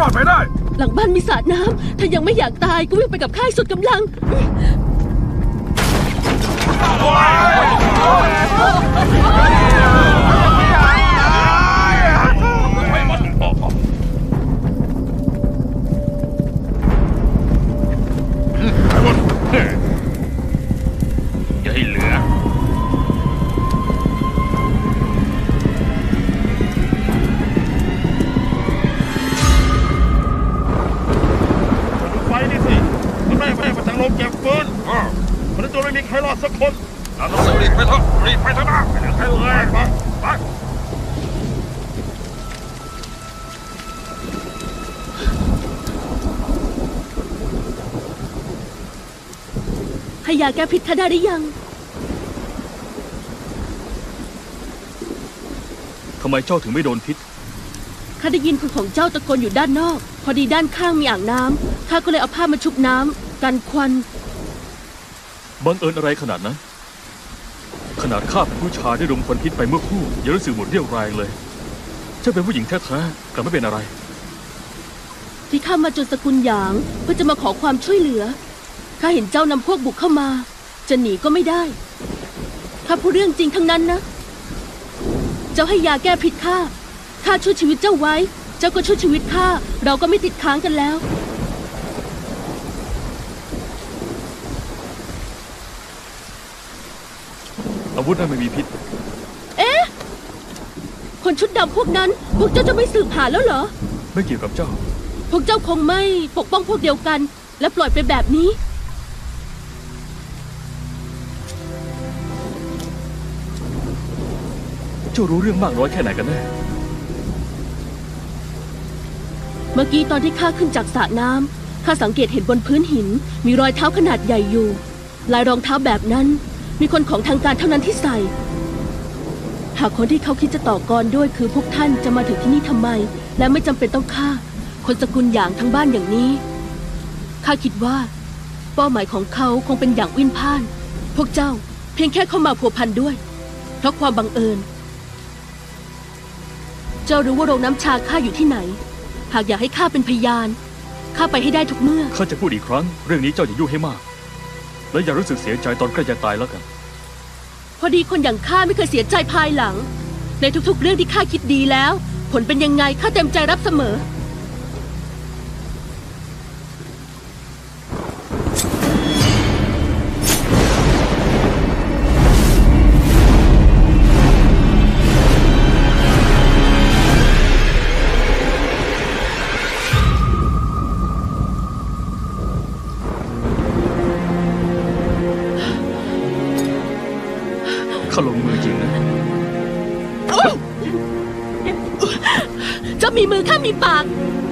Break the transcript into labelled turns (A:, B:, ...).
A: อดไปได้
B: หลังบ้านมีสระน้ำถ้ายังไม่อยากตายก็วิ่งไปกับข้าสุดกำลัง
A: อย่าให้เหลือเก็บฟืนมันจะไม่มีใครรอดสักคนเราต้องรีบไปเถอะรีบไปเถอะนะไม่เหลือใครเลยไป
B: ให้ยาแก้พิษข้าได้หรือยัง
C: ทำไมเจ้าถึงไม่โดนพิษ
B: ข้าได้ยินคนของเจ้าตะโกนอยู่ด้านนอกพอดีด้านข้างมีอ่างน้ำข้าก็เลยเอาผ้ามาชุบน้ำกันควัน
C: บังเอิญอะไรขนาดนั้นขนาดข้าเป็นผู้ชายได้ดมควันพิษไปเมื่อครู่ยังรู้สึกหมดเรี่ยวแรงเลยเจ้าเป็นผู้หญิงแท้ๆกลับไม่เป็นอะไร
B: ที่ข้ามาจนสกุลหยางเพื่อจะมาขอความช่วยเหลือข้าเห็นเจ้านำพวกบุกเข้ามาจะหนีก็ไม่ได้ข้าพูดเรื่องจริงทั้งนั้นนะเจ้าให้ยาแก้พิษข้าช่วยชีวิตเจ้าไว้เจ้าก็ช่วยชีวิตข้าเราก็ไม่ติดค้างกันแล้ว
C: อาวุธนั้นไม่มีพิษ
B: เอ๊ะคนชุดดำพวกนั้นพวกเจ้าจะไม่สืบหาแล้วเหรอ
C: ไม่เกี่ยวกับเจ้า
B: พวกเจ้าคงไม่ปกป้องพวกเดียวกันและปล่อยไปแบบนี้
C: เจ้ารู้เรื่องมากน้อยแค่ไหนกันแน่
B: เมื่อกี้ตอนที่ข้าขึ้นจากสระน้ำข้าสังเกตเห็นบนพื้นหินมีรอยเท้าขนาดใหญ่อยู่ลายรองเท้าแบบนั้นมีคนของทางการเท่านั้นที่ใส่หากคนที่เขาคิดจะต่อกรด้วยคือพวกท่านจะมาถึงที่นี่ทำไมและไม่จำเป็นต้องฆ่าคนสกุลหยางทั้งบ้านอย่างนี้ข้าคิดว่าเป้าหมายของเขาคงเป็นอย่างวินพ่านพวกเจ้าเพียงแค่เข้ามาผัวพันด้วยเพราะความบังเอิญเจ้ารู้ว่าโรงน้ำชาข้าอยู่ที่ไหนหากอยากให้ข้าเป็นพยานข้าไปให้ได้ทุกเมื่อ
C: ข้าจะพูดอีกครั้งเรื่องนี้เจ้าอย่ายุ่งให้มากและอย่ารู้สึกเสียใจตอนใกล้จะตายแล้วกัน
B: พอดีคนอย่างข้าไม่เคยเสียใจภายหลังในทุกๆเรื่องที่ข้าคิดดีแล้วผลเป็นยังไงข้าเต็มใจรับเสมอ
C: ข้าลงมือจริงนะ
B: เจ้ามีมือข้ามีปาก